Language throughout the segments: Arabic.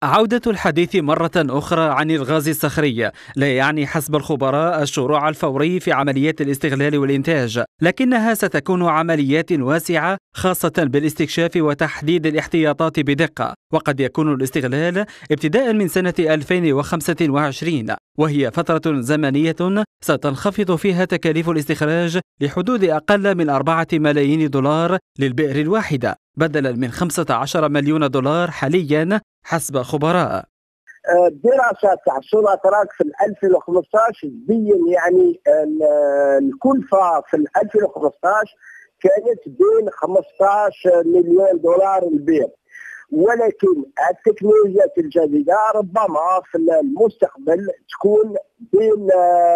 عودة الحديث مرة أخرى عن الغاز الصخري لا يعني حسب الخبراء الشروع الفوري في عمليات الاستغلال والإنتاج، لكنها ستكون عمليات واسعة خاصة بالاستكشاف وتحديد الاحتياطات بدقة، وقد يكون الاستغلال ابتداء من سنة 2025، وهي فترة زمنية ستنخفض فيها تكاليف الاستخراج لحدود أقل من 4 ملايين دولار للبئر الواحدة بدلا من 15 مليون دولار حاليا حسب خبراء. الدراسة تاع سوناتراك في 2015 تبين يعني الكلفة في 2015 كانت بين 15 مليون دولار البير، ولكن التكنولوجيات الجديدة ربما في المستقبل تكون بين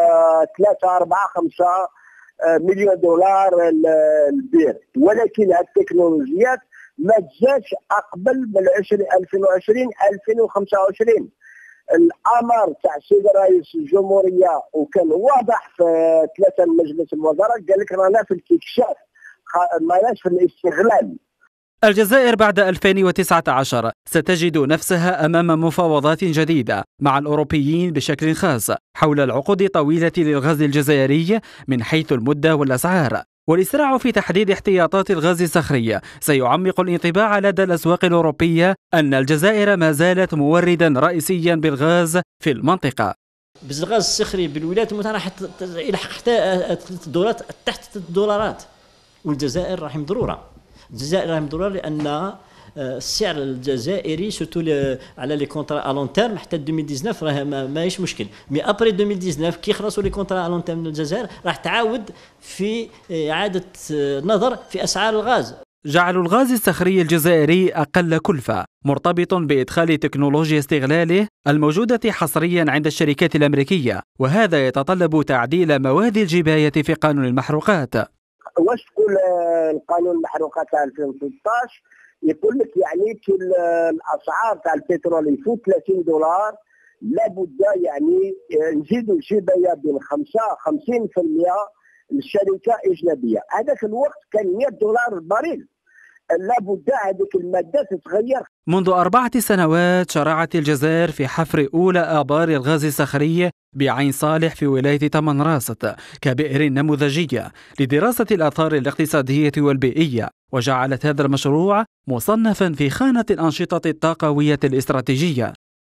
3 4 5 مليون دولار البير، ولكن التكنولوجيات ما تزادش اقبل من 2020 2025. الامر تاع السيد رئيس الجمهوريه وكان واضح في 3 مجلس الوزراء، قال لك رانا في الاستكشاف ماناش في الاستغلال. الجزائر بعد 2019 ستجد نفسها أمام مفاوضات جديدة مع الأوروبيين بشكل خاص حول العقود الطويلة للغاز الجزائري من حيث المدة والأسعار، والإسراع في تحديد احتياطات الغاز الصخري سيعمق الانطباع لدى الأسواق الأوروبية أن الجزائر ما زالت موردا رئيسيا بالغاز في المنطقة. بس الغاز الصخري بالولايات المتحدة يلحق حتى $3 تحت $3، والجزائر راهي مضرورة. الجزائر راهي مضرورة لأن السعر الجزائري سورتو على لي كونترا الون تيرم حتى 2019 راه ماهيش مشكل، مي ابري 2019 كي يخلصوا لي كونترا الون تيرم الجزائر راح تعاود في اعاده نظر في اسعار الغاز. جعل الغاز الصخري الجزائري أقل كلفة مرتبط بإدخال تكنولوجيا استغلاله الموجودة حصريا عند الشركات الأمريكية، وهذا يتطلب تعديل مواد الجباية في قانون المحروقات. واش تقول القانون المحروقات 2016 يقول لك يعني كي الاسعار تاع البترول يفوت $30 لابد يعني نزيدوا الجبايه بين 50% للشركه اجنبيه. هذاك الوقت كان $100 البريل، لابد هذيك الماده تتغير. منذ 4 سنوات شرعت الجزائر في حفر أولى آبار الغاز الصخري بعين صالح في ولاية تمنراست كبئر نموذجية لدراسة الآثار الاقتصادية والبيئية، وجعلت هذا المشروع مصنفا في خانة الأنشطة الطاقوية الاستراتيجية.